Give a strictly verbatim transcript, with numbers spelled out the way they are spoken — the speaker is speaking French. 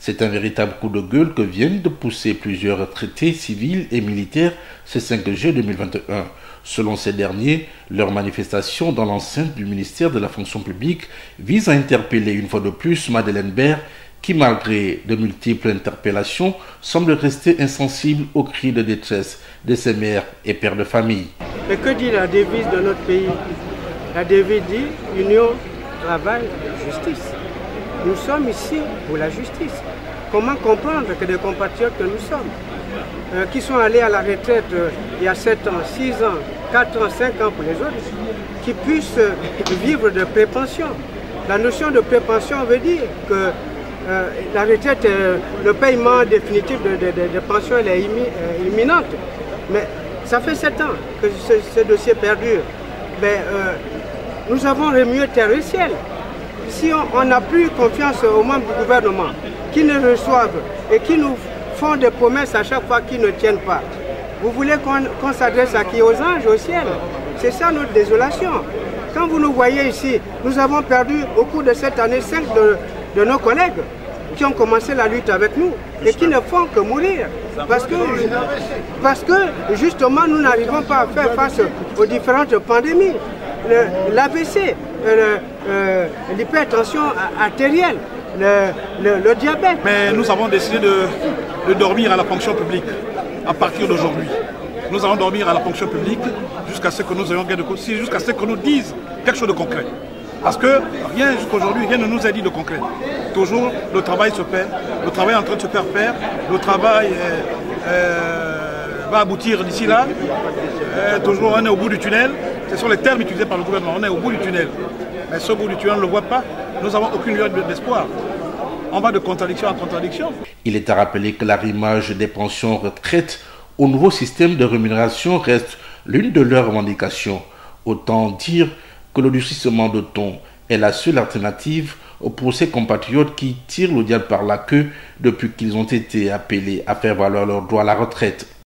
C'est un véritable coup de gueule que viennent de pousser plusieurs retraités civils et militaires ce cinq juillet deux mille vingt et un. Selon ces derniers, leur manifestation dans l'enceinte du ministère de la fonction publique vise à interpeller une fois de plus Madeleine Baird, qui malgré de multiples interpellations semble rester insensible aux cris de détresse de ses mères et pères de famille. Mais que dit la devise de notre pays? La devise dit union, travail, justice. Nous sommes ici pour la justice. Comment comprendre que des compatriotes que nous sommes, euh, qui sont allés à la retraite euh, il y a sept ans, six ans, quatre ans, cinq ans pour les autres, qui puissent euh, vivre de prépension? La notion de prépension veut dire que euh, la retraite, euh, le paiement définitif de, de, de, de pension elle est immi, euh, imminente. Mais ça fait sept ans que ce, ce dossier perdure. Mais, euh, nous avons remué terre et ciel. Si on n'a plus confiance aux membres du gouvernement, qui nous reçoivent et qui nous font des promesses à chaque fois qu'ils ne tiennent pas, vous voulez qu'on qu'on s'adresse à qui? Aux anges, au ciel? C'est ça notre désolation. Quand vous nous voyez ici, nous avons perdu au cours de cette année cinq de, de nos collègues qui ont commencé la lutte avec nous et qui ne font que mourir. Parce que, parce que justement, nous n'arrivons pas à faire face aux différentes pandémies. L'A V C, euh, l'hypertension artérielle, le, le, le diabète. Mais nous avons décidé de, de dormir à la fonction publique à partir d'aujourd'hui. Nous allons dormir à la fonction publique jusqu'à ce que nous ayons gain de cause, jusqu'à ce que nous disent quelque chose de concret. Parce que rien jusqu'à aujourd'hui, rien ne nous a dit de concret. Toujours le travail se fait, le travail est en train de se faire faire, le travail euh, euh, va aboutir d'ici là. Euh, toujours on est au bout du tunnel. Ce sont les termes utilisés par le gouvernement. On est au bout du tunnel. Mais ce bout du tunnel, on ne le voit pas. Nous n'avons aucune lueur d'espoir. On va de contradiction en contradiction. Il est à rappeler que l'arrimage des pensions retraites au nouveau système de rémunération reste l'une de leurs revendications. Autant dire que le durcissement de ton est la seule alternative pour ces compatriotes qui tirent le diable par la queue depuis qu'ils ont été appelés à faire valoir leur droit à la retraite.